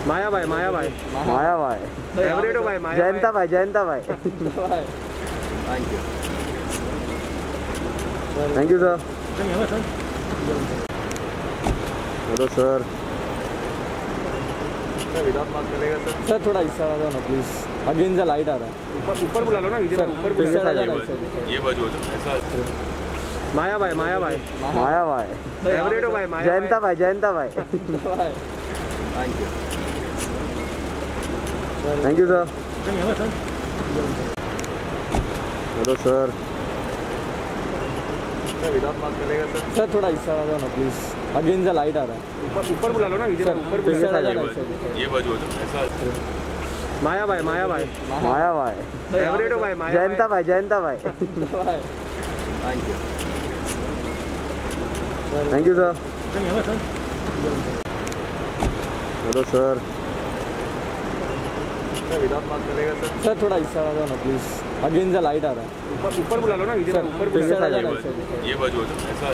माया भाई माया भाई फेवरेट हो भाई माया जयंता भाई thank you sir. Hello sir. Without बात करेगा सर थोड़ा हिस्सा आ जाओ ना प्लीज। अगेन द लाइट आ रहा है। ऊपर बुला लो ना विजय भाई, ऊपर बुला लो। ये बाजू ऐसा माया भाई फेवरेट हो भाई जयंता भाई thank you sir. Hello sir. Without बात करेगा सर थोड़ा हिस्सा आ जाओ ना प्लीज। अगेन द लाइट आ रहा है। ऊपर बुला लो ना विजय भाई, ऊपर बुला लो। ये बाजू ऐसा माया भाई फेवरेट हो भाई जयंता भाई thank you sir. Hello sir. Without बात करेगा सर थोड़ा हिस्सा आ जाओ ना प्लीज। अगेन द लाइट आ रहा है। ऊपर बुला लो ना विजय भाई, ऊपर बुला लो। ये बाजू ऐसा